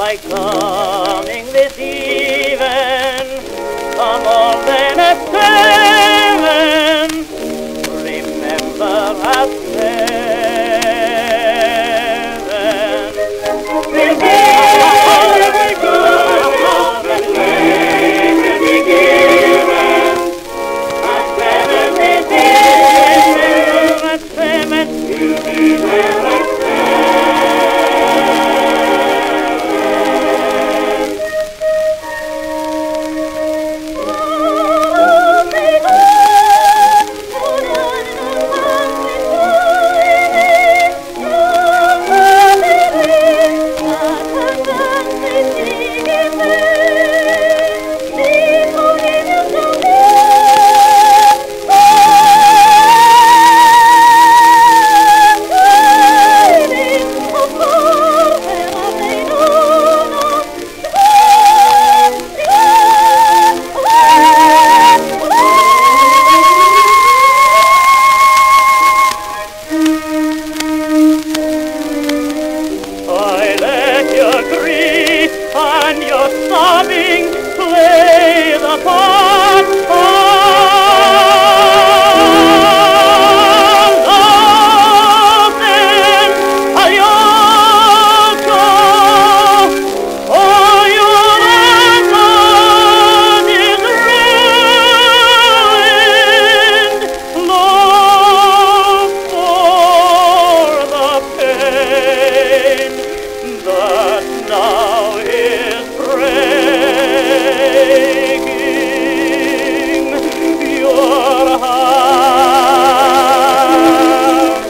by coming this even, come all then at 7, remember at 7. Every good love and way will be given, at 7 this evening, at 7, you'll be there at and your sobbing play the part of loving a Yoko, or your heart is ruined. Look for the pain that now is breaking your heart.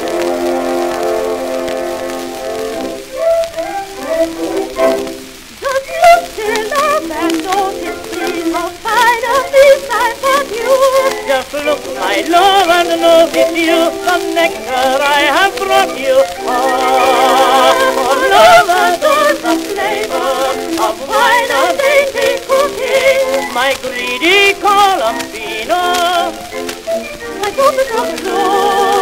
Just look till up and notice me, how fine a piece I brought you. Just look, my love, and notice you, the nectar I have brought you. For love adores the flavor of wine and dainty cooking, my greedy Columbino. I don't know.